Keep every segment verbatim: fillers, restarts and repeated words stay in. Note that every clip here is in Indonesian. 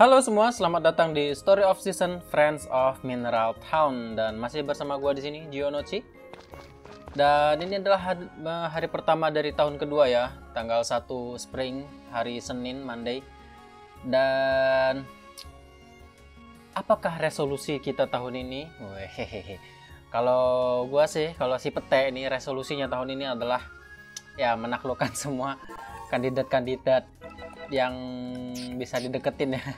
Halo semua, selamat datang di Story of Season Friends of Mineral Town dan masih bersama gua di sini Gionochi. Dan ini adalah hari pertama dari tahun kedua ya, tanggal satu Spring, hari Senin, Monday. Dan apakah resolusi kita tahun ini? Wehehe. Kalau gua sih, kalau si Pete ini resolusinya tahun ini adalah ya menaklukkan semua kandidat-kandidat yang bisa dideketin ya.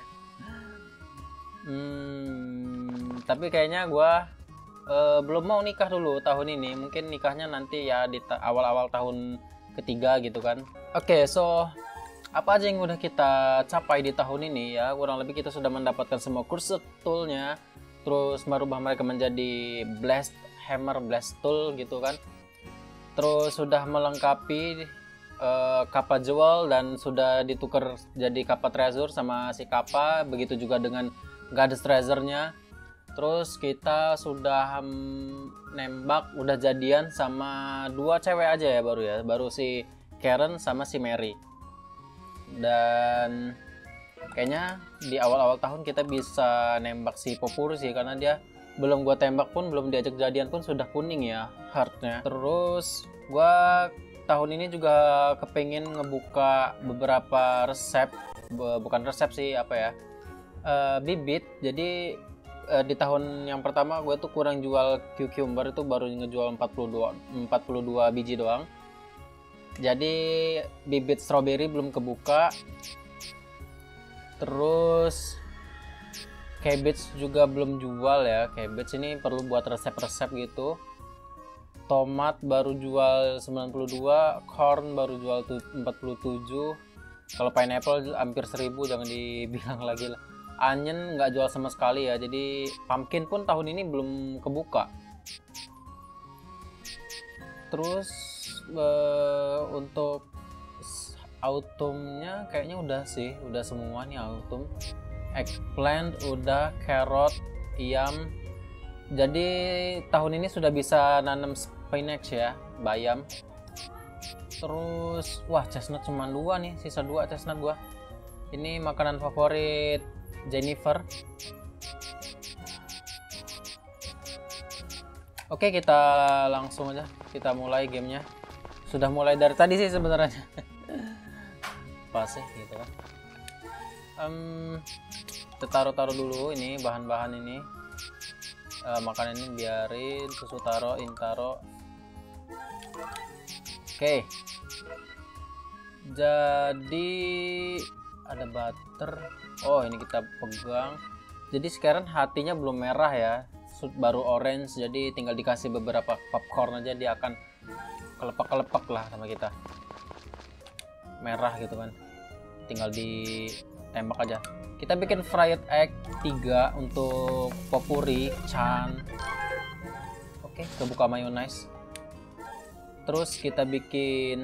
Hmm, tapi kayaknya gue uh, belum mau nikah dulu tahun ini. Mungkin nikahnya nanti ya di ta awal-awal tahun ketiga gitu kan. Oke, okay, so apa aja yang udah kita capai di tahun ini ya? Kurang lebih kita sudah mendapatkan semua cursed toolnya, terus merubah mereka menjadi blast hammer, blast tool gitu kan. Terus sudah melengkapi Uh, Kappa Jewel dan sudah ditukar jadi Kappa Treasure sama si Kappa, begitu juga dengan Goddess Treasure-nya. Terus kita sudah um, nembak, udah jadian sama dua cewek aja ya baru ya, baru si Karen sama si Mary. Dan kayaknya di awal-awal tahun kita bisa nembak si Popuri sih, karena dia belum gua tembak pun, belum diajak jadian pun sudah kuning ya heartnya. Terus gua tahun ini juga kepengen ngebuka beberapa resep, bukan resep sih apa ya, uh, bibit. Jadi uh, di tahun yang pertama gue tuh kurang jual cucumber, itu baru ngejual empat puluh dua biji doang. Jadi bibit strawberry belum kebuka. Terus cabbage juga belum jual ya, cabbage ini perlu buat resep-resep gitu. Tomat baru jual sembilan puluh dua, corn baru jual empat puluh tujuh. Kalau pineapple hampir seribu, jangan dibilang lagi lah. Onion nggak jual sama sekali ya. Jadi pumpkin pun tahun ini belum kebuka. Terus uh, untuk autumnnya kayaknya udah sih, udah semua nih autumn. Eggplant udah, carrot, yam. Jadi tahun ini sudah bisa nanam spinach ya, bayam. Terus wah, chestnut cuma dua nih, sisa dua chestnut gua. Ini makanan favorit Jennifer. Oke, kita langsung aja, kita mulai gamenya. Sudah mulai dari tadi sih sebenarnya. Pas sih gitu kan. Um, kita taruh-taruh dulu ini bahan-bahan ini. Uh, makanan ini biarin, susu taro, intaro. Oke, okay. Jadi ada butter. Oh, ini kita pegang. Jadi sekarang hatinya belum merah ya, baru orange. Jadi tinggal dikasih beberapa popcorn aja, dia akan kelepak-kelepak lah sama kita. Merah gitu kan, tinggal ditembak aja. Kita bikin fried egg tiga untuk Popuri Chan. Oke, kebuka mayonnaise. Terus kita bikin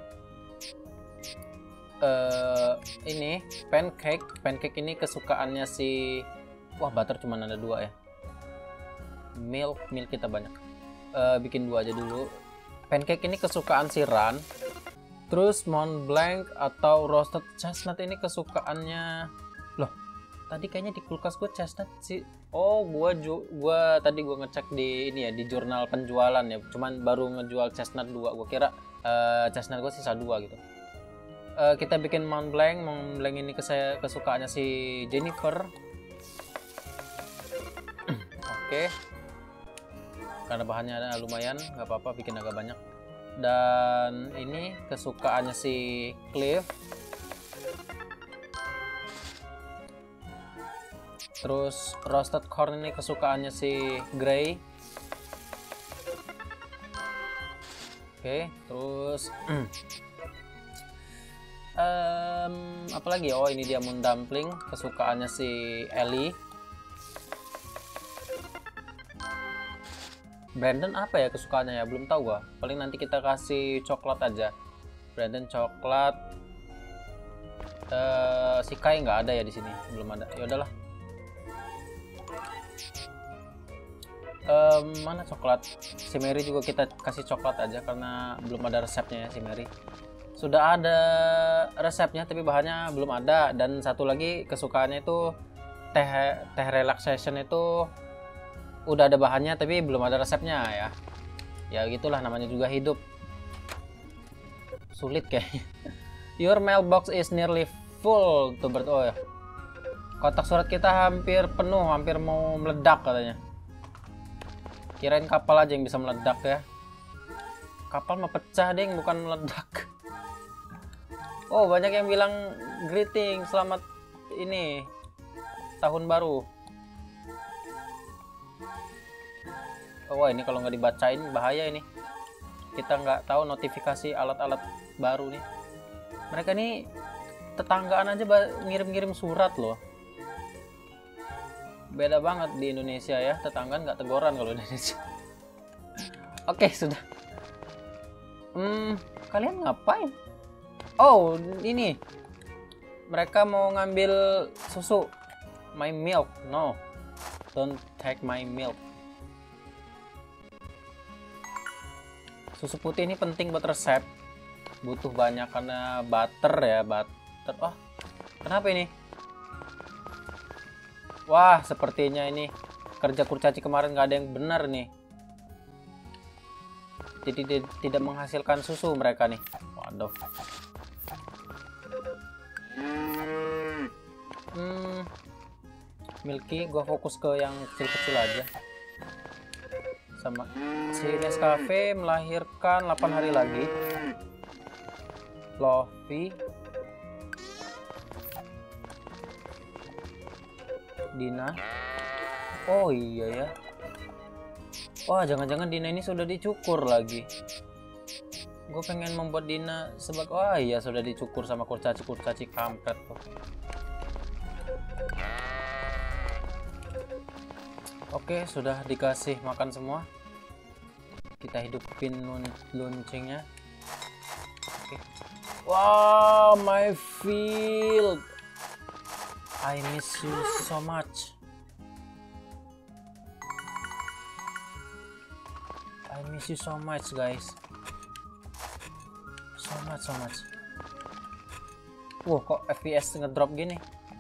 uh, ini pancake. Pancake ini kesukaannya si, wah butter cuma ada dua ya. Milk, milk kita banyak. Uh, bikin dua aja dulu. Pancake ini kesukaan si Ran. Terus Mont Blanc atau roasted chestnut ini kesukaannya, loh, tadi kayaknya di kulkas gue chestnut sih. Oh, gua ju gua tadi gua ngecek di ini ya, di jurnal penjualan ya. Cuman baru ngejual chestnut dua. Gua kira uh, chestnut gua sisa dua gitu. Uh, kita bikin Mont Blanc. Mont Blanc ini kes kesukaannya si Jennifer. Oke. Okay. Karena bahannya ada lumayan, nggak apa-apa bikin agak banyak. Dan ini kesukaannya si Cliff. Terus roasted corn ini kesukaannya si Gray. Oke, terus um, apa lagi? Oh, ini diamond dumpling kesukaannya si Ellie. Brandon apa ya kesukaannya ya? Belum tahu gua. Paling nanti kita kasih coklat aja. Brandon coklat. Uh, si Kai nggak ada ya di sini, belum ada. Ya udahlah. Um, mana coklat? Si Mary juga kita kasih coklat aja karena belum ada resepnya ya si Mary. sudah ada resepnya tapi bahannya belum ada. Dan satu lagi kesukaannya itu teh teh relaxation itu udah ada bahannya tapi belum ada resepnya ya. Ya gitulah, namanya juga hidup. Sulit kayaknya. Your mailbox is nearly full tuh ber oh ya. Kotak surat kita hampir penuh, hampir mau meledak katanya. Kirain kapal aja yang bisa meledak ya. Kapal mah pecah deh, bukan meledak. Oh, banyak yang bilang greeting, selamat ini tahun baru. Oh, wah, ini kalau nggak dibacain bahaya ini. Kita nggak tahu notifikasi alat-alat baru nih. Mereka nih tetanggaan aja ngirim-ngirim surat loh. Beda banget di Indonesia ya, tetanggaan nggak teguran kalau di Indonesia. Oke, sudah. Hmm, kalian ngapain? Oh, ini. Mereka mau ngambil susu. My milk. No. Don't take my milk. Susu putih ini penting buat resep. Butuh banyak karena butter ya, butter. Oh, kenapa ini? Wah, sepertinya ini kerja kurcaci kemarin nggak ada yang benar nih. Jadi tidak menghasilkan susu mereka nih. Waduh. Hmm, Milky, gua fokus ke yang kecil-kecil aja. Sama si Nescafe melahirkan delapan hari lagi. Lovey, Dina. Oh iya ya. Wah, jangan-jangan Dina ini sudah dicukur lagi. Gue pengen membuat Dina sebagai, wah iya sudah dicukur sama kurcaci-kurcaci kampret tuh. Oke, sudah dikasih makan semua. Kita hidupin loncengnya. Oke. Wow, my field. I miss you so much. I miss you so much, guys. So much, so much. Wah, kok F P S ngedrop gini?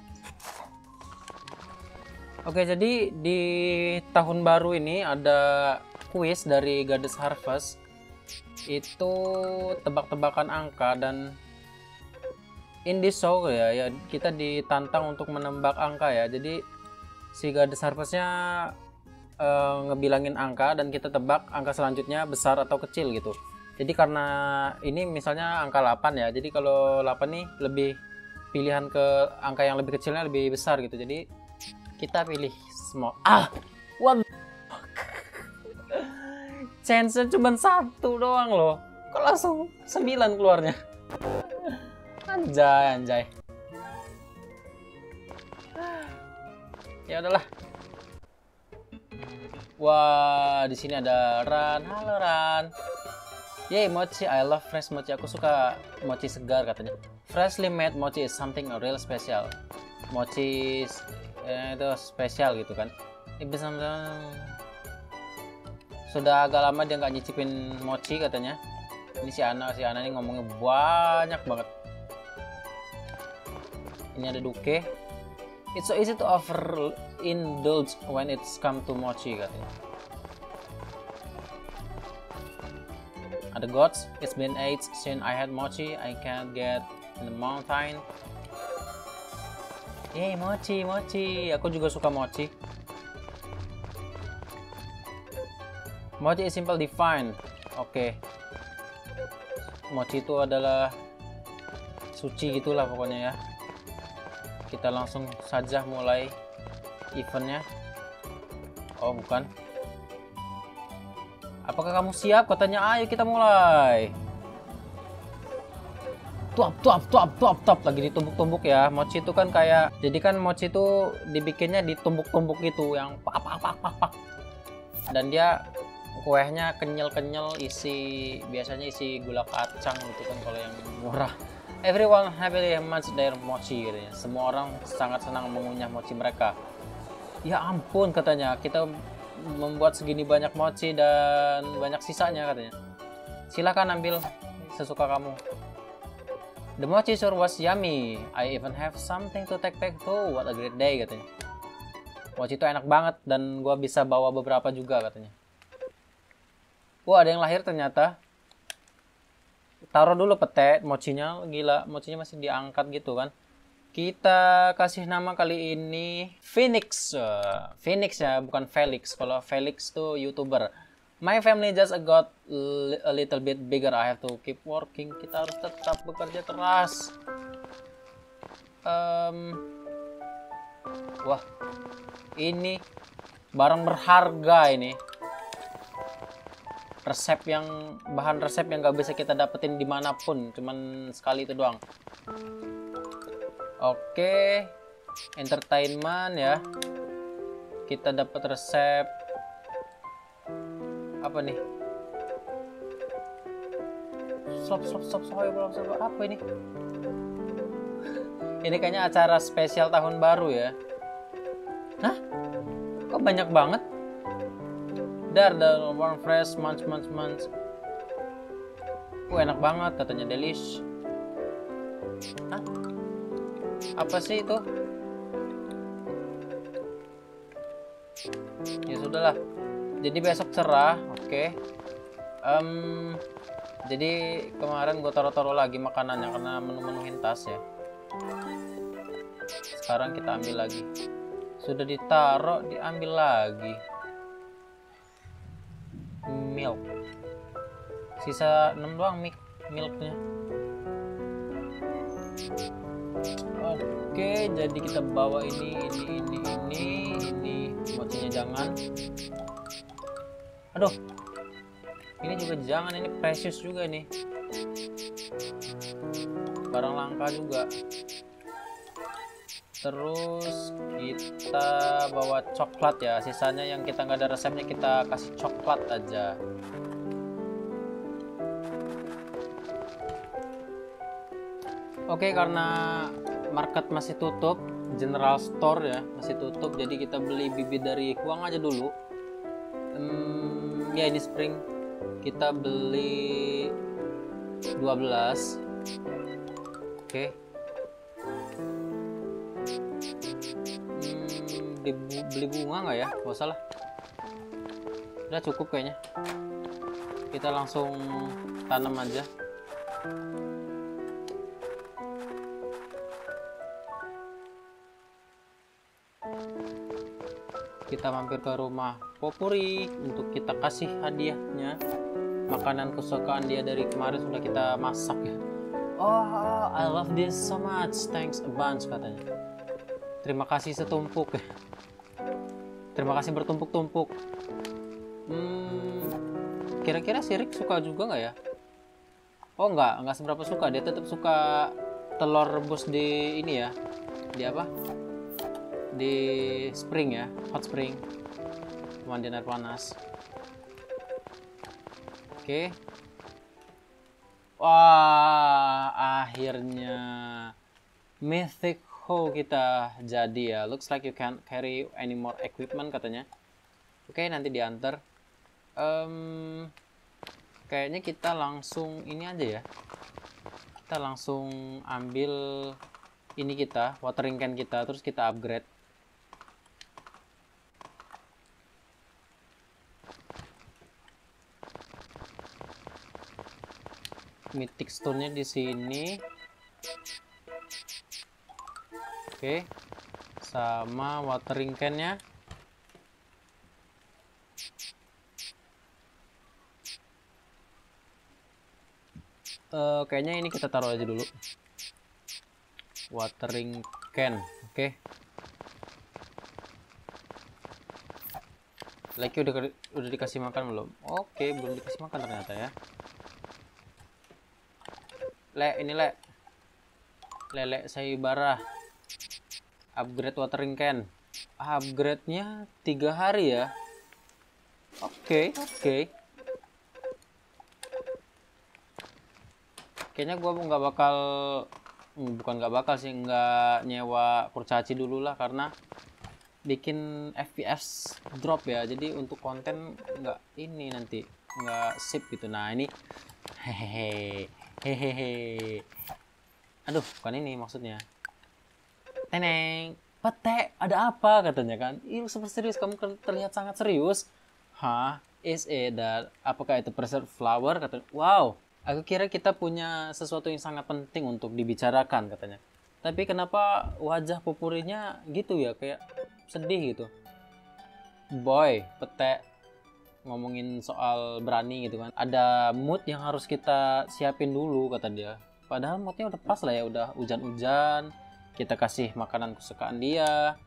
Oke, jadi di tahun baru ini ada kuis dari Goddess Harvest. Itu tebak-tebakan angka, dan in this show ya, ya kita ditantang untuk menembak angka ya. Jadi si Goddess Harvestnya uh, ngebilangin angka dan kita tebak angka selanjutnya besar atau kecil gitu. Jadi karena ini misalnya angka delapan ya. Jadi kalau delapan nih lebih pilihan ke angka yang lebih kecilnya lebih besar gitu. Jadi kita pilih small. Ah, what? Chance-nya cuma satu doang loh. Kok langsung sembilan keluarnya? Anjay, anjay. Ya udahlah. Wah, di sini ada Ran. Halo Ran. Yay, mochi. I love fresh mochi. Aku suka mochi segar katanya. Freshly made mochi is something real special. Mochi eh, itu spesial gitu kan. Ini bisa sudah agak lama dia nggak nyicipin mochi katanya. Ini si Ana, si Ana ini ngomongnya banyak banget. Ini ada Duke. It's so easy to overindulge when it's come to mochi katanya. Ada gods. It's been eight since I had mochi. I can't get in the mountain. Yeay, mochi, mochi. Aku juga suka mochi. Mochi is simple defined. Oke. Okay. Mochi itu adalah suci gitulah pokoknya ya. Kita langsung saja mulai eventnya. Oh, bukan. Apakah kamu siap? Katanya, ayo kita mulai. Tuap, tuap, tuap, tuap, tuap. Lagi ditumbuk-tumbuk ya. Mochi itu kan kayak, jadi kan mochi itu dibikinnya ditumbuk-tumbuk gitu, yang pak, pak, pak, pak, pak. Dan dia kuehnya kenyal-kenyal, isi biasanya isi gula kacang gitu kan kalau yang murah. Everyone happily much their mochi katanya. Semua orang sangat senang mengunyah mochi mereka. Ya ampun katanya, kita membuat segini banyak mochi dan banyak sisanya katanya. Silakan ambil sesuka kamu. The mochi sure was yummy. I even have something to take back home. What a great day, katanya. Mochi itu enak banget dan gua bisa bawa beberapa juga, katanya. Wah, ada yang lahir ternyata. Taruh dulu pete mochinya. Gila, mochinya masih diangkat gitu kan. Kita kasih nama kali ini Phoenix. Uh, Phoenix ya, bukan Felix. Kalau Felix tuh YouTuber. My family just got a little bit bigger. I have to keep working. Kita harus tetap bekerja keras. Um, wah, ini barang berharga ini. Resep yang bahan resep yang gak bisa kita dapetin dimanapun. Cuman sekali itu doang. Oke, entertainment ya. Kita dapat resep. Apa nih? Stop, stop, stop, stop, stop, stop. Apa ini? Ini kayaknya acara spesial tahun baru ya. Hah? Kok banyak banget? Dar, the warm fresh, munch, munch, munch. Wah, enak banget katanya, delish. Hah? Apa sih itu? Ya sudahlah. Jadi besok cerah, oke. Okay. Um, jadi kemarin gue taruh-taruh lagi makanannya karena menu-menuhin tas ya. Sekarang kita ambil lagi. Sudah ditaruh, diambil lagi. Milk. Sisa enam doang milk, milknya. Oke, jadi kita bawa ini, ini, ini, ini, ini. Mochinya jangan. Aduh, ini juga jangan, ini precious juga nih. Barang langka juga. Terus kita bawa coklat ya. Sisanya yang kita nggak ada resepnya kita kasih coklat aja. Oke, karena market masih tutup, general store ya masih tutup, jadi kita beli bibit dari Huang aja dulu. Hmm, ya ini spring kita beli dua belas. Oke. Hmm, beli, beli bunga nggak ya? Gak usah lah. Udah cukup kayaknya. Kita langsung tanam aja. Kita mampir ke rumah Popuri untuk kita kasih hadiahnya. Makanan kesukaan dia dari kemarin sudah kita masak ya. Oh, I love this so much. Thanks a bunch katanya. Terima kasih setumpuk. Terima kasih bertumpuk-tumpuk. Hmm, kira-kira si Rick suka juga nggak ya? Oh nggak, nggak seberapa suka. Dia tetap suka telur rebus di ini ya. Di apa? Di spring ya, hot spring, mandi air panas. Oke. Wah, akhirnya Mythic Hoe kita jadi ya. Looks like you can't carry any more equipment katanya. Oke, nanti diantar. Um, kayaknya kita langsung ini aja ya. Kita langsung ambil ini kita, watering can kita, terus kita upgrade. Mythic stone-nya di sini. Oke. Sama watering can-nya. Uh, kayaknya ini kita taruh aja dulu. Watering can. Oke. Lagi udah udah dikasih makan belum? Oke, belum dikasih makan ternyata ya. Le, ini le, lele sayubara, upgrade watering can, upgrade-nya tiga hari ya. Oke, okay, oke. Okay. Kayaknya gua nggak bakal, bukan nggak bakal sih, nggak nyewa kurcaci dulu lah karena bikin F P S drop ya. Jadi untuk konten nggak ini nanti nggak sip gitu. Nah ini, hehehe. Hehehe. Aduh, bukan ini maksudnya. Teneng, Pete, ada apa katanya kan? Ih, super serius, kamu terlihat sangat serius. Hah? Is it that? Apakah itu preserved flower? Katanya. Wow, aku kira kita punya sesuatu yang sangat penting untuk dibicarakan katanya. Tapi kenapa wajah Pupurinya gitu ya, kayak sedih gitu. Boy, Pete, ngomongin soal berani gitu kan. Ada mood yang harus kita siapin dulu kata dia. Padahal moodnya udah pas lah ya, udah hujan-hujan. Kita kasih makanan kesukaan dia.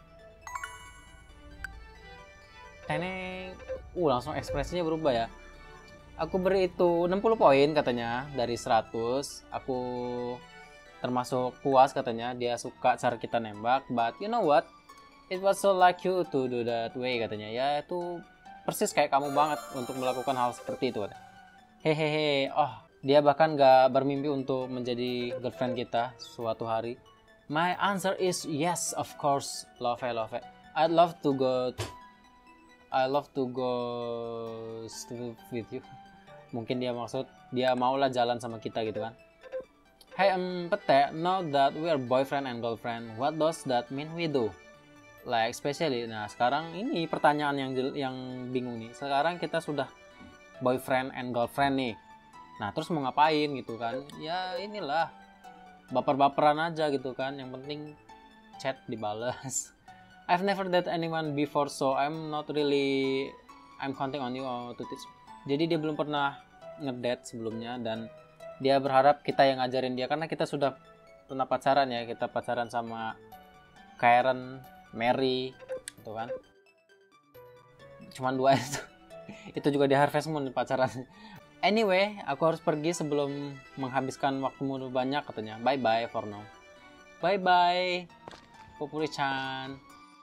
Teneng. Uh, langsung ekspresinya berubah ya. Aku beri itu enam puluh poin katanya dari seratus. Aku termasuk puas katanya. Dia suka cara kita nembak. But you know what? It was so like you to do that way katanya. Ya itu persis kayak kamu banget untuk melakukan hal seperti itu. Hehehe. Oh, dia bahkan gak bermimpi untuk menjadi girlfriend kita suatu hari. My answer is yes, of course. Love, love. I'd love to go. I love to go with you. Mungkin dia maksud dia maulah jalan sama kita gitu kan. Hey, um, Pete, now that we are boyfriend and girlfriend, what does that mean we do? Like especially, nah sekarang ini pertanyaan yang yang bingung nih. Sekarang kita sudah boyfriend and girlfriend nih. Nah terus mau ngapain gitu kan? Ya inilah baper-baperan aja gitu kan. Yang penting chat dibalas. I've never dated anyone before, so I'm not really I'm counting on you to teach. Jadi dia belum pernah ngedate sebelumnya dan dia berharap kita yang ngajarin dia karena kita sudah pernah pacaran ya. Kita pacaran sama Karen, Mary gitu kan. Cuman dua itu. Itu juga di Harvest Moon pacaran. Anyway, aku harus pergi sebelum menghabiskan waktumu banyak katanya. Bye bye for now. Bye bye Popuri-chan.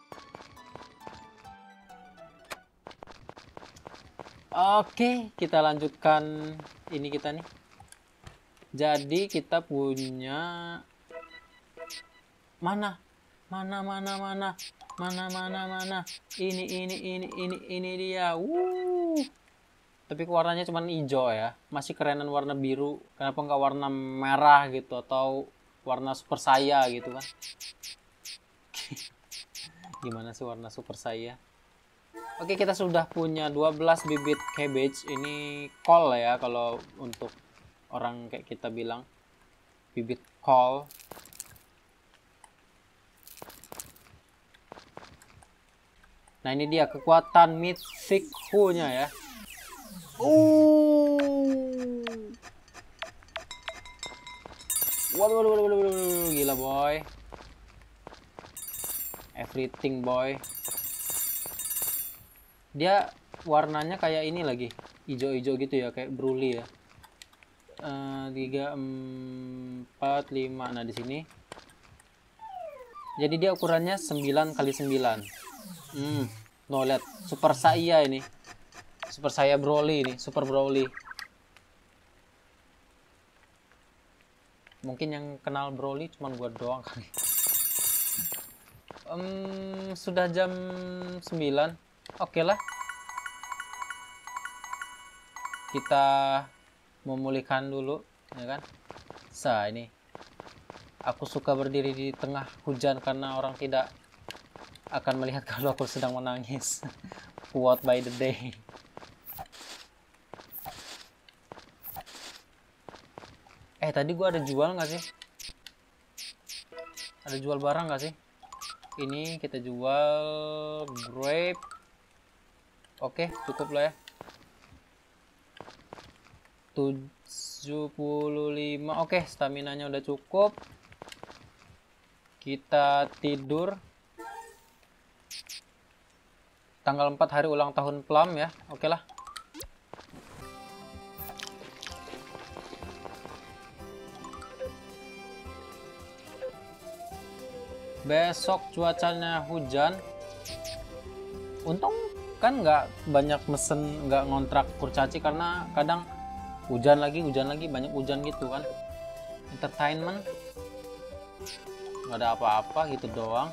Oke, kita lanjutkan ini kita nih. Jadi kita punya mana? Mana mana mana mana mana mana ini ini ini ini ini dia. Wuh. Tapi warnanya cuma hijau ya. Masih kerenan warna biru. Kenapa nggak warna merah gitu atau warna super saya gitu kan? Gimana sih warna super saya? Oke, kita sudah punya dua belas bibit cabbage. Ini kol ya kalau untuk orang kayak kita bilang. Bibit kol. Nah, ini dia kekuatan mythic-nya ya. Uh. Waduh, waduh, waduh, waduh, waduh, gila boy. Everything boy. Dia warnanya kayak ini lagi, hijau-hijau gitu ya, kayak Broly ya. Tiga, empat, lima. Nah di sini. Jadi dia ukurannya sembilan kali sembilan. Hmm, no lihat super saya ini. Super saya Broly ini, super Broly. Mungkin yang kenal Broly cuma gua doang kali. Um, sudah jam sembilan. Oke lah. Kita memulihkan dulu, ya kan? Sa ini. Aku suka berdiri di tengah hujan karena orang tidak akan melihat kalau aku sedang menangis. Quote by the day. Eh tadi gua ada jual nggak sih? Ada jual barang nggak sih? Ini kita jual grape. Oke, cukup lah ya. tujuh puluh lima. Oke, stamina-nya udah cukup. Kita tidur. Tanggal empat hari ulang tahun Plum ya. Oke lah. Besok cuacanya hujan. Untung kan nggak banyak mesen, nggak ngontrak kurcaci karena kadang hujan lagi, hujan lagi, banyak hujan gitu kan. Entertainment nggak ada apa-apa gitu doang.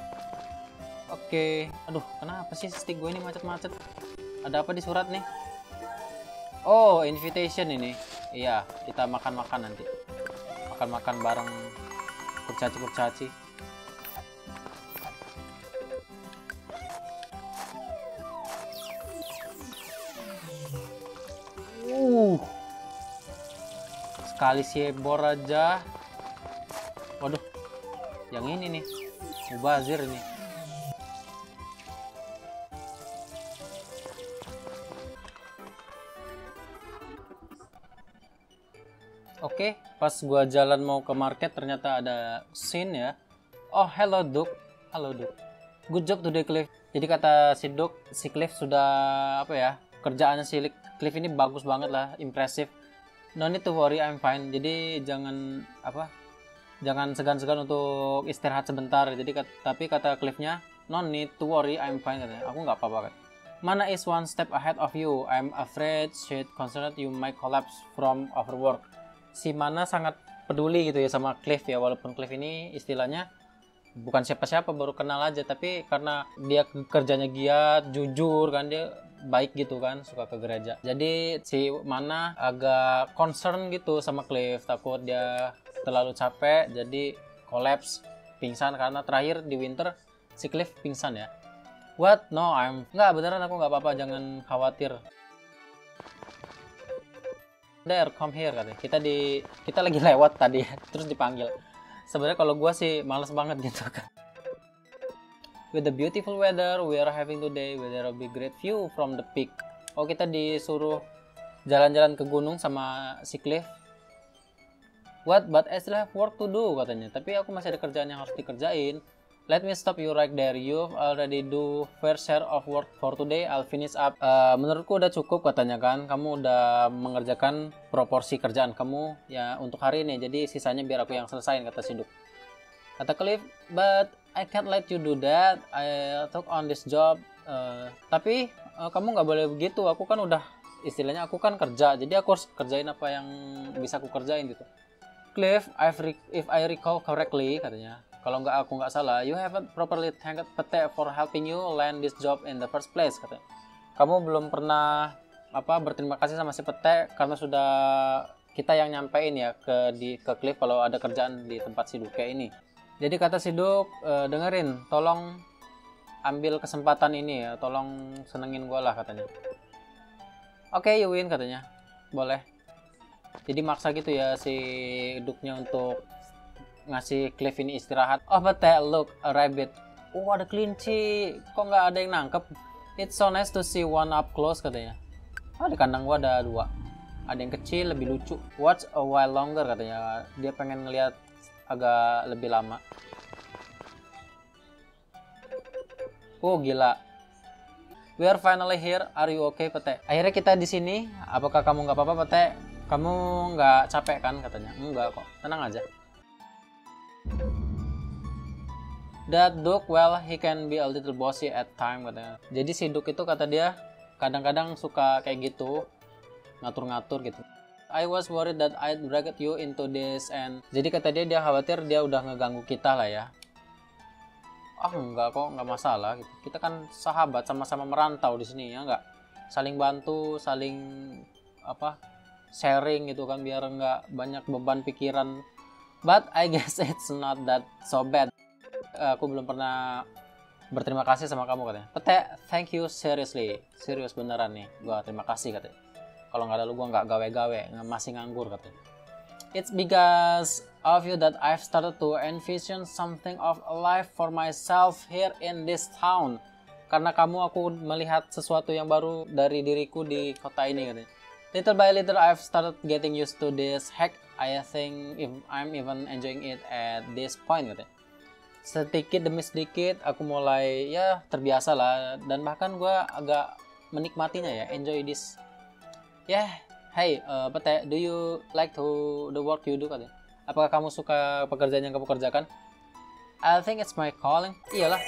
Oke, aduh kenapa sih stick gue ini macet-macet? Ada apa di surat nih? Oh, invitation ini. Iya, kita makan-makan nanti. makan-makan bareng kurcaci-kurcaci. Uh, sekali siebor aja. Waduh, yang ini nih, mubazir nih. Oke, pas gua jalan mau ke market ternyata ada scene ya. Oh, hello Duke. Halo Duke. Good job today Cliff. Jadi kata si Duke, si Cliff sudah apa ya? Kerjaannya si Cliff ini bagus banget lah, impressive. No need to worry, I'm fine. Jadi jangan apa? Jangan segan-segan untuk istirahat sebentar. Jadi tapi kata Cliffnya, no need to worry, I'm fine katanya. Aku nggak apa-apa kan. Mana is one step ahead of you. I'm afraid she's concerned you might collapse from overwork. Si Mana sangat peduli gitu ya sama Cliff ya, walaupun Cliff ini istilahnya bukan siapa-siapa, baru kenal aja, tapi karena dia kerjanya giat, jujur kan, dia baik gitu kan, suka ke gereja. Jadi si Mana agak concern gitu sama Cliff, takut dia terlalu capek jadi collapse, pingsan, karena terakhir di winter si Cliff pingsan ya. What? No, I'm nggak, beneran aku nggak apa-apa, jangan khawatir. There, come here katanya. Kita di kita lagi lewat tadi terus dipanggil. Sebenarnya kalau gua sih males banget gitu kan. With the beautiful weather we are having today, there will be great view from the peak. Oh, kita disuruh jalan-jalan ke gunung sama si Cliff. What? But I still have work to do katanya. Tapi aku masih ada kerjaan yang harus dikerjain. Let me stop you right there. You've already do fair share of work for today. I'll finish up. Uh, menurutku udah cukup katanya kan. Kamu udah mengerjakan proporsi kerjaan kamu ya untuk hari ini. Jadi sisanya biar aku yang selesain, kata si Duke. Kata Cliff, but I can't let you do that. I took on this job. Uh, tapi uh, kamu nggak boleh begitu. Aku kan udah istilahnya aku kan kerja. Jadi aku harus kerjain apa yang bisa aku kerjain gitu. Cliff, if I recall correctly katanya. Kalau nggak aku nggak salah, you haven't properly thanked Pete for helping you land this job in the first place katanya. Kamu belum pernah apa berterima kasih sama si Pete karena sudah kita yang nyampein ya ke di ke Cliff kalau ada kerjaan di tempat si Duke ini. Jadi kata si Duke, e, dengerin, tolong ambil kesempatan ini ya, tolong senengin gue lah katanya. Oke, okay, you win katanya, boleh. Jadi maksa gitu ya si Duke-nya untuk ngasih Cliff ini istirahat. Oh, but look, a rabbit. Oh, ada kelinci. Kok nggak ada yang nangkep? It's so nice to see one up close katanya. Ah, di kandang gua ada dua. Ada yang kecil, lebih lucu. Watch a while longer katanya. Dia pengen ngeliat agak lebih lama. Oh, gila. We are finally here. Are you okay, Pete? Akhirnya kita di sini. Apakah kamu nggak apa-apa, Pete? Kamu nggak capek kan katanya? Enggak kok. Tenang aja. That Duke, well, he can be a little bossy at time katanya. Jadi si Duke itu kata dia kadang-kadang suka kayak gitu, ngatur-ngatur gitu. I was worried that I'd dragged you into this and jadi kata dia dia khawatir dia udah ngeganggu kita lah ya. Ah, enggak kok, enggak masalah gitu. Kita kan sahabat, sama-sama merantau di sini ya enggak. Saling bantu, saling apa? Sharing gitu kan biar enggak banyak beban pikiran. But I guess it's not that so bad. Aku belum pernah berterima kasih sama kamu katanya. Pete, thank you seriously. Serius beneran nih. Gua terima kasih katanya. Kalau nggak ada lu gua nggak gawe-gawe, masih nganggur katanya. It's because of you that I've started to envision something of a life for myself here in this town. Karena kamu aku melihat sesuatu yang baru dari diriku di kota ini katanya. Little by little I've started getting used to this hack. I think if I'm even enjoying it at this point katanya. Sedikit demi sedikit aku mulai ya terbiasa lah, dan bahkan gue agak menikmatinya ya, enjoy this. Ya, yeah. Hey, uh, Pete, do you like to the work you do katanya? Apakah kamu suka pekerjaan yang kamu kerjakan? I think it's my calling. Iyalah.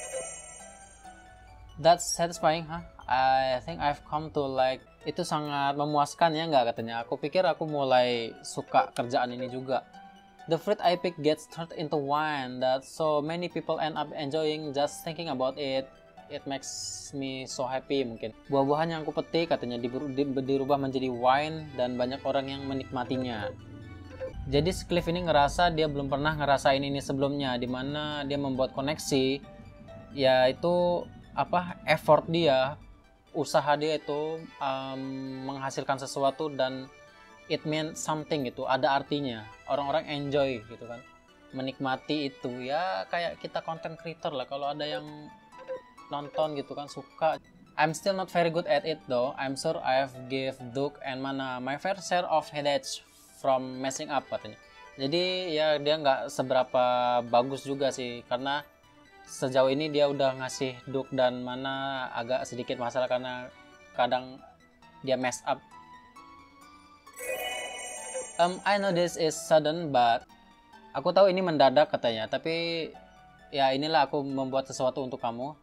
That's satisfying, huh? I think I've come to like. Itu sangat memuaskan ya nggak katanya. Aku pikir aku mulai suka kerjaan ini juga. The fruit I pick gets turned into wine that so many people end up enjoying just thinking about it. It makes me so happy mungkin. Buah-buahan yang aku petik katanya dirubah menjadi wine dan banyak orang yang menikmatinya. Jadi si Cliff ini ngerasa dia belum pernah ngerasain ini sebelumnya, dimana dia membuat koneksi, yaitu apa effort dia, usaha dia itu um, menghasilkan sesuatu dan it meant something gitu, ada artinya, orang-orang enjoy gitu kan, menikmati itu ya, kayak kita content creator lah, kalau ada yang nonton gitu kan suka. I'm still not very good at it though. I'm sure I've give Duke and Mana my fair share of headaches from messing up katanya. Jadi ya dia nggak seberapa bagus juga sih, karena sejauh ini dia udah ngasih Duke dan Mana agak sedikit masalah karena kadang dia mess up. Um, I know this is sudden but aku tahu ini mendadak katanya, tapi ya inilah aku membuat sesuatu untuk kamu.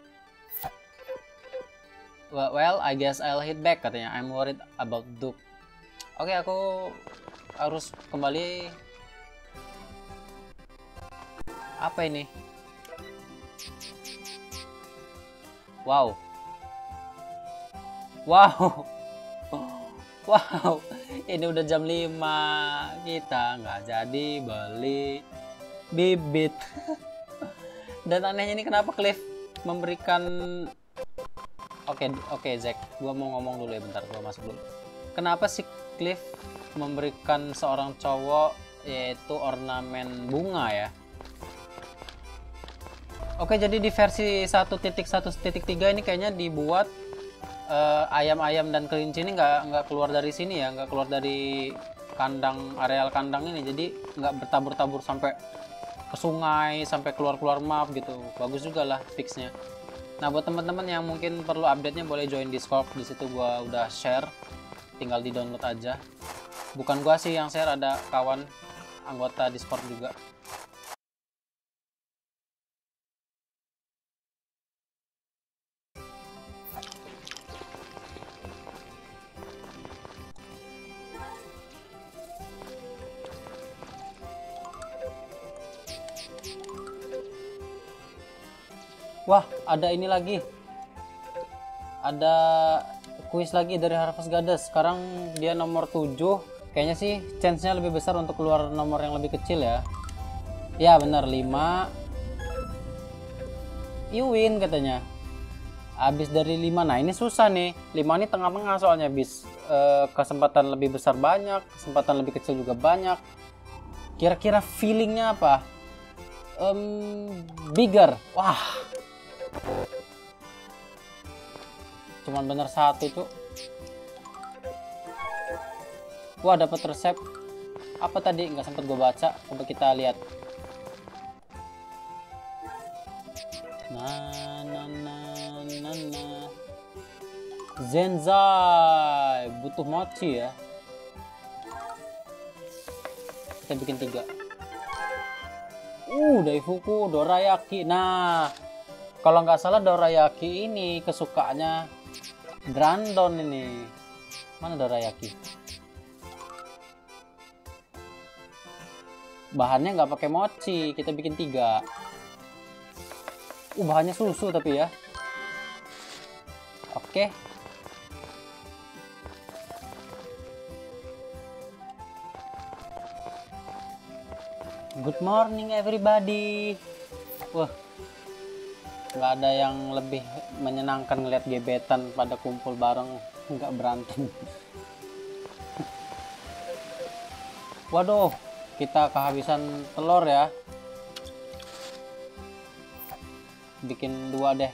Well, I guess I'll hit back katanya. I'm worried about Duke. Oke, okay, aku harus kembali. Apa ini? Wow. Wow. Wow. Ini udah jam lima. Kita nggak jadi beli bibit. Dan anehnya ini kenapa Cliff memberikan. Oke, okay, oke okay, Zack, gua mau ngomong dulu ya, bentar, gua masuk dulu. Kenapa si Cliff memberikan seorang cowok yaitu ornamen bunga ya? Oke, okay, jadi di versi satu titik satu titik tiga ini kayaknya dibuat ayam-ayam uh, dan kelinci ini nggak nggak keluar dari sini ya, nggak keluar dari kandang, areal kandang ini, jadi nggak bertabur-tabur sampai ke sungai, sampai keluar-keluar map gitu. Bagus juga lah fixnya. Nah, buat teman-teman yang mungkin perlu update-nya boleh join Discord. Di situ gua udah share, tinggal di-download aja. Bukan gua sih yang share, ada kawan anggota Discord juga. Wah, ada ini lagi. Ada kuis lagi dari Harvest Goddess. Sekarang dia nomor tujuh. Kayaknya sih chance-nya lebih besar untuk keluar nomor yang lebih kecil ya. Ya, benar, lima. You win katanya. Habis dari lima. Nah, ini susah nih. lima ini tengah-tengah soalnya bis. E, kesempatan lebih besar banyak, kesempatan lebih kecil juga banyak. Kira-kira feelingnya apa? Um, bigger. Wah. Cuman bener satu tuh. Wah, dapat resep. Apa tadi? Nggak sempat gue baca. Coba kita lihat. Nah, nah, nah, nah, nah. Zenzai. Butuh mochi ya. Kita bikin tiga. Uh, Daifuku, Dorayaki. Nah, kalau nggak salah Dorayaki ini kesukaannya Brandon ini. Mana Dorayaki? Bahannya nggak pakai mochi, kita bikin tiga. Uh, bahannya susu tapi ya. Oke. Good morning everybody. Wah, nggak ada yang lebih menyenangkan ngeliat gebetan pada kumpul bareng, nggak berantem. Waduh, kita kehabisan telur ya. Bikin dua deh.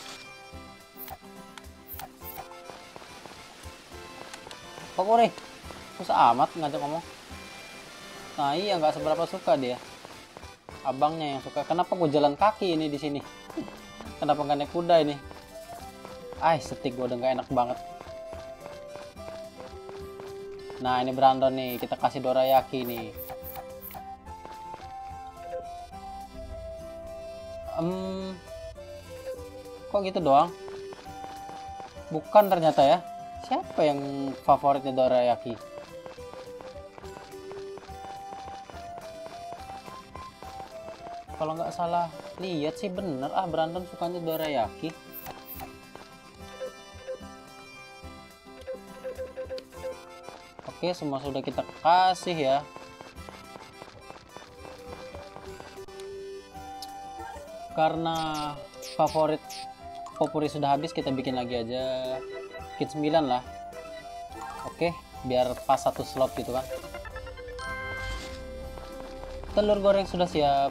Kok Kore? Susah amat ngajak ngomong. Nah iya, nggak seberapa suka dia. Abangnya yang suka. Kenapa gue jalan kaki ini di sini? Kenapa nggak naik kuda ini? Ay, setik gue udah nggak enak banget. Nah ini Brandon nih, kita kasih Dorayaki nih. Um, kok gitu doang? Bukan ternyata ya. Siapa yang favoritnya Dorayaki? Kalau nggak salah lihat sih bener ah, Brandon sukanya Dorayaki. Oke, semua sudah kita kasih ya. karena favorit popuri sudah habis, kita bikin lagi aja kit sembilan lah. Oke, biar pas satu slot gitu kan. Telur goreng sudah siap.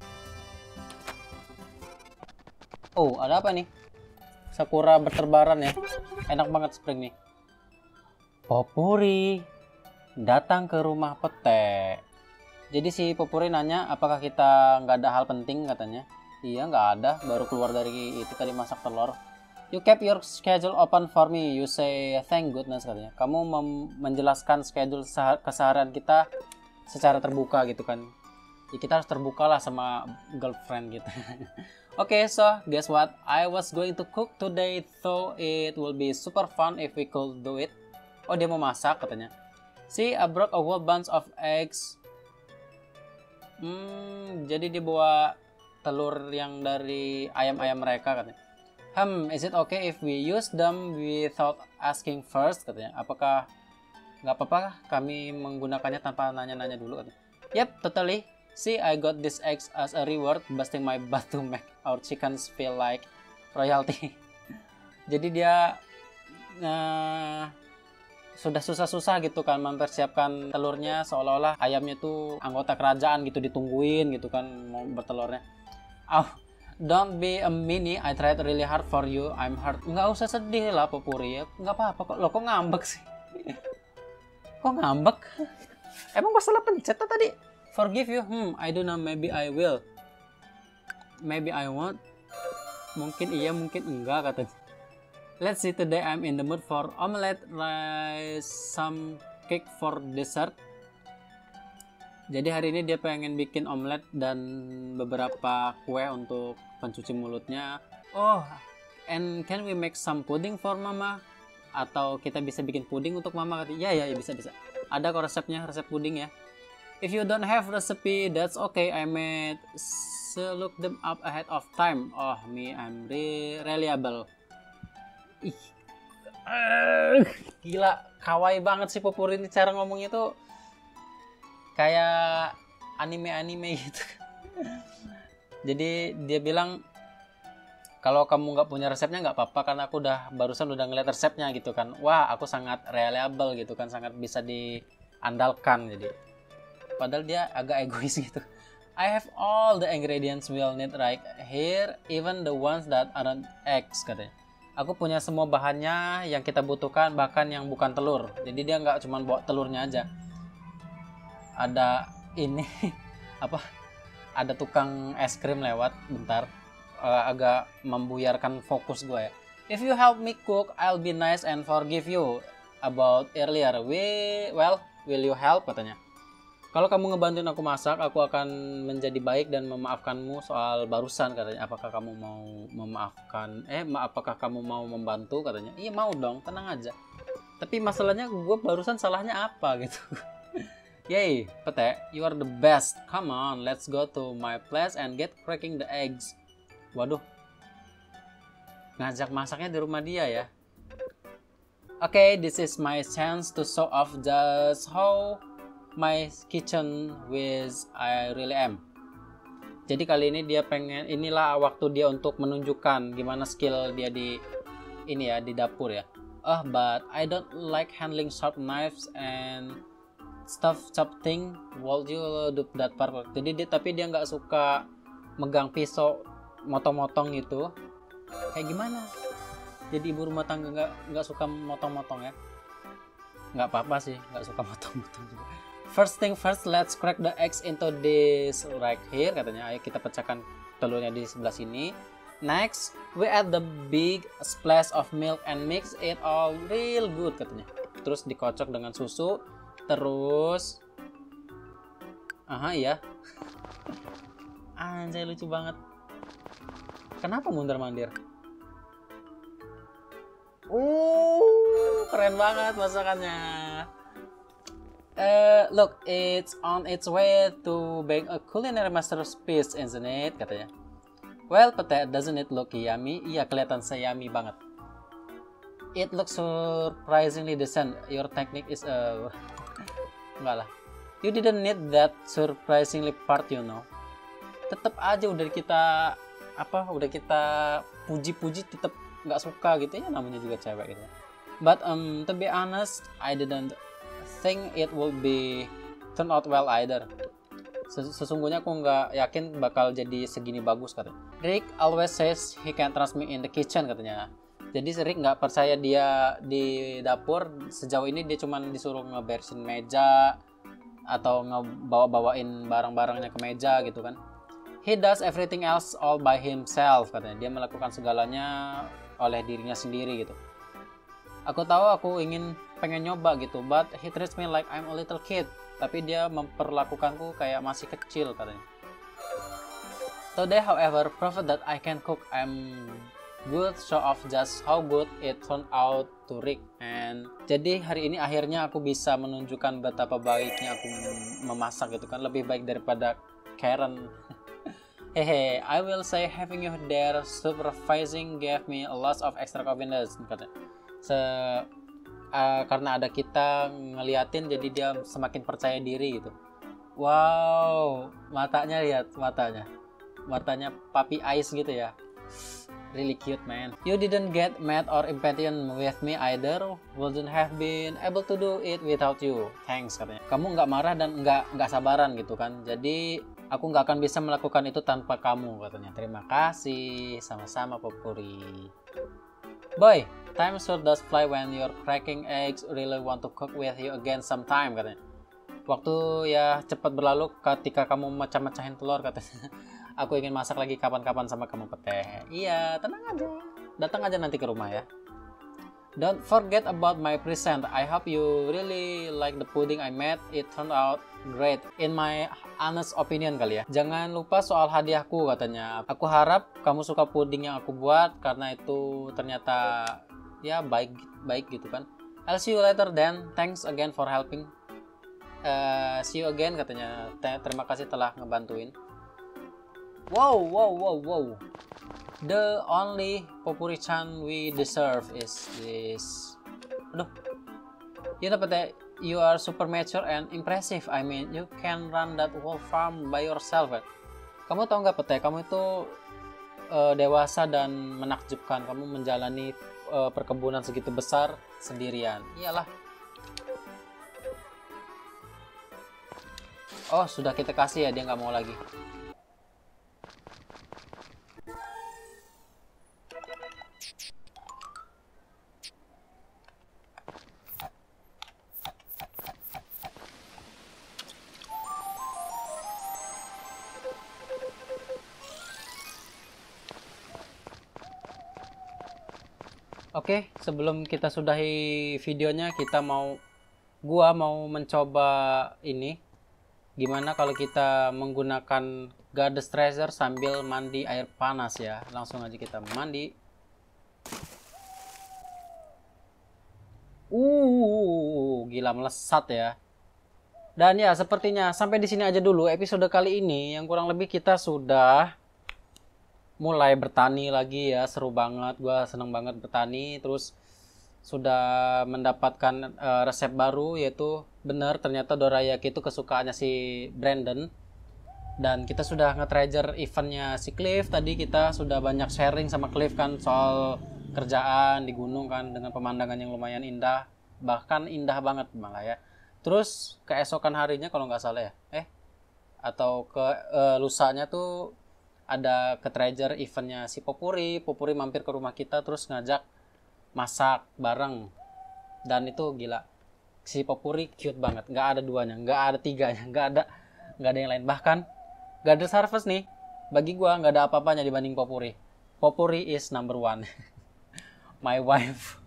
Oh, ada apa nih? Sakura berterbaran ya. Enak banget spring nih. Popuri datang ke rumah Pete. Jadi si Popuri nanya apakah kita nggak ada hal penting katanya. Iya, nggak ada, baru keluar dari itu tadi masak telur. You kept your schedule open for me, you say thank goodness katanya. Kamu menjelaskan schedule keseharian kita secara terbuka gitu kan. Ya, kita harus terbuka lah sama girlfriend gitu. Oke, okay, so guess what? I was going to cook today, so it will be super fun if we could do it. Oh, dia mau masak katanya. See, I broke a whole bunch of eggs. Hmm, jadi dia bawa telur yang dari ayam-ayam mereka katanya. Hmm, is it okay if we use them without asking first katanya. Apakah nggak apa-apa kami menggunakannya tanpa nanya-nanya dulu katanya. Yep, totally. See, I got this eggs as a reward, busting my butt to make our chickens feel like royalty. Jadi dia uh, sudah susah-susah gitu kan mempersiapkan telurnya, seolah-olah ayamnya tuh anggota kerajaan gitu, ditungguin gitu kan mau bertelurnya. Oh, don't be a meanie, I tried really hard for you, I'm hurt. Nggak usah sedih lah Popuri ya, nggak apa-apa kok. Lo kok ngambek sih? Kok ngambek? Emang gue salah pencet tadi? Forgive you? Hmm, I don't know, maybe I will. Maybe I won't. Mungkin iya, mungkin enggak katanya. Let's see, today I'm in the mood for omelette, rice, some cake for dessert. Jadi hari ini dia pengen bikin omelet dan beberapa kue untuk pencuci mulutnya. Oh, and can we make some pudding for mama? Atau kita bisa bikin puding untuk mama katanya. Ya, ya, ya bisa, bisa. Ada kok resepnya, resep puding ya. If you don't have recipe, that's okay. I made so look them up ahead of time. Oh, me, I'm re reliable. Ih, uh, gila, kawaii banget sih Popuri ini, cara ngomongnya tuh kayak anime-anime gitu. Jadi dia bilang kalau kamu nggak punya resepnya nggak apa-apa, karena aku udah barusan udah ngeliat resepnya gitu kan. Wah, aku sangat reliable gitu kan, sangat bisa diandalkan. Jadi padahal dia agak egois gitu. I have all the ingredients we'll need right here, even the ones that aren't eggs katanya. Aku punya semua bahannya yang kita butuhkan, bahkan yang bukan telur. Jadi dia nggak cuma bawa telurnya aja. Ada ini apa? Ada tukang es krim lewat bentar. Uh, agak membuyarkan fokus gue ya. If you help me cook, I'll be nice and forgive you about earlier. We, well, will you help katanya. Kalau kamu ngebantuin aku masak, aku akan menjadi baik dan memaafkanmu soal barusan katanya. Apakah kamu mau memaafkan? Eh, ma apakah kamu mau membantu katanya? Iya mau dong, tenang aja. Tapi masalahnya gue barusan salahnya apa gitu. Yay, Pete, you are the best. Come on, let's go to my place and get cracking the eggs. Waduh, ngajak masaknya di rumah dia ya. Okay, this is my chance to show off just how my kitchen with I really am. Jadi kali ini dia pengen, inilah waktu dia untuk menunjukkan gimana skill dia di ini ya, di dapur ya. Oh, but I don't like handling sharp knives and stuff chop thing. Will you do that part? Jadi dia, tapi dia nggak suka megang pisau motong-motong gitu. Kayak gimana? Jadi ibu rumah tangga nggak nggak suka motong-motong ya? Nggak apa-apa sih, nggak suka motong-motong juga. First thing first, let's crack the eggs into this right here katanya. Ayo kita pecahkan telurnya di sebelah sini. Next, we add the big splash of milk and mix it all real good katanya. Terus dikocok dengan susu. Terus, aha iya. Anjay, lucu banget. Kenapa mundur-mandir? Uh, keren banget masakannya. Uh, look, it's on its way to being a culinary masterpiece, isn't it? Katanya. Well, Pete, doesn't it look yummy? Iya, kelihatan yummy banget. It looks surprisingly decent. Your technique is a... Uh... Enggak lah. You didn't need that surprisingly part, you know. Tetap aja udah kita apa udah kita puji-puji tetap nggak suka gitu ya, namanya juga cewek gitu. But um, to be honest, I didn't think it will be turn out well either. Sesungguhnya aku nggak yakin bakal jadi segini bagus katanya. Rick always says he can trust me in the kitchen katanya. Jadi Rick nggak percaya dia di dapur. Sejauh ini dia cuma disuruh ngebersihin meja atau ngebawa-bawain barang-barangnya ke meja gitu kan. He does everything else all by himself katanya. Dia melakukan segalanya oleh dirinya sendiri gitu. Aku tahu aku ingin pengen nyoba gitu, but he treats me like I'm a little kid. Tapi dia memperlakukanku kayak masih kecil katanya. Today, however, proved that I can cook. I'm good show off just how good it turned out to Rick. And jadi hari ini akhirnya aku bisa menunjukkan betapa baiknya aku memasak gitu kan, lebih baik daripada Karen. Hehe, I will say having you there supervising gave me a lot of extra confidence katanya. Se uh, karena ada kita ngeliatin jadi dia semakin percaya diri gitu. Wow, matanya lihat matanya. Matanya puppy eyes gitu ya. Really cute, man. You didn't get mad or impatient with me either. Wouldn't have been able to do it without you. Thanks katanya. Kamu nggak marah dan nggak nggak sabaran gitu kan. Jadi aku nggak akan bisa melakukan itu tanpa kamu katanya. Terima kasih, sama-sama Popuri. Boy, time sure does fly when you're cracking eggs. Really want to cook with you again sometime katanya. Waktu ya cepat berlalu ketika kamu mecah-mecahin telur katanya. Aku ingin masak lagi kapan-kapan sama kamu Peteh. Iya, tenang aja. Datang aja nanti ke rumah ya. Don't forget about my present. I hope you really like the pudding I made. It turned out great. In my honest opinion kali ya. Jangan lupa soal hadiahku katanya. Aku harap kamu suka puding yang aku buat karena itu ternyata ya baik baik gitu kan. I'll see you later then. Thanks again for helping. Uh, see you again katanya. Terima kasih telah ngebantuin. Wow, wow, wow, wow. The only Popuri-chan we deserve is this. Aduh. You know, Pete, you are super mature and impressive. I mean, you can run that whole farm by yourself. Right? Kamu tahu nggak, Pete? Kamu itu uh, dewasa dan menakjubkan. Kamu menjalani uh, perkebunan segitu besar sendirian. Iyalah. Oh, sudah kita kasih ya, dia nggak mau lagi. Oke, sebelum kita sudahi videonya, kita mau gua mau mencoba ini. Gimana kalau kita menggunakan Goddess Treasure sambil mandi air panas ya. Langsung aja kita mandi. Uh, gila melesat ya. Dan ya, sepertinya sampai di sini aja dulu episode kali ini. Yang kurang lebih kita sudah mulai bertani lagi ya, seru banget. Gua seneng banget bertani. Terus sudah mendapatkan uh, resep baru, yaitu benar ternyata dorayaki itu kesukaannya si Brandon. Dan kita sudah nge-treasure eventnya si Cliff. Tadi kita sudah banyak sharing sama Cliff kan soal kerjaan di gunung kan, dengan pemandangan yang lumayan indah, bahkan indah banget malah ya. Terus keesokan harinya kalau nggak salah ya, eh atau ke uh, lusanya tuh ada ke treasure eventnya si Popuri. Popuri mampir ke rumah kita terus ngajak masak bareng. Dan itu gila, si Popuri cute banget. Nggak ada duanya, nggak ada tiganya, nggak ada nggak ada yang lain. Bahkan Goddess Harvest nih, bagi gua nggak ada apa-apanya dibanding Popuri. Popuri is number one. My wife.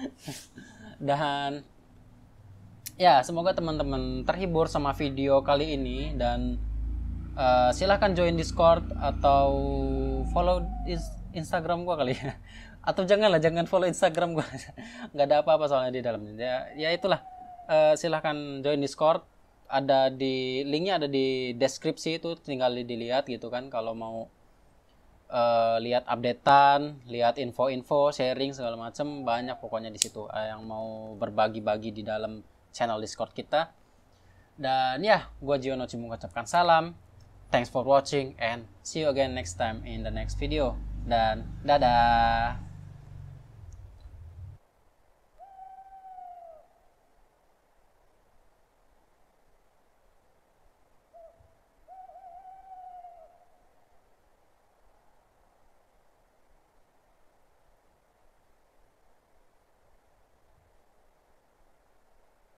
Dan ya, semoga teman-teman terhibur sama video kali ini. Dan Uh, silahkan join Discord atau follow Instagram gua kali ya. Atau janganlah, jangan follow Instagram gua. Nggak ada apa-apa soalnya di dalamnya. Ya, ya itulah. Uh, silahkan join Discord. Ada di linknya ada di deskripsi, itu tinggal dilihat gitu kan. Kalau mau uh, lihat updatean, lihat info-info, sharing segala macam, banyak pokoknya di situ. Uh, yang mau berbagi-bagi di dalam channel Discord kita. Dan ya, gua Giono Cim mengucapkan salam. Thanks for watching and see you again next time in the next video. Dan dadah.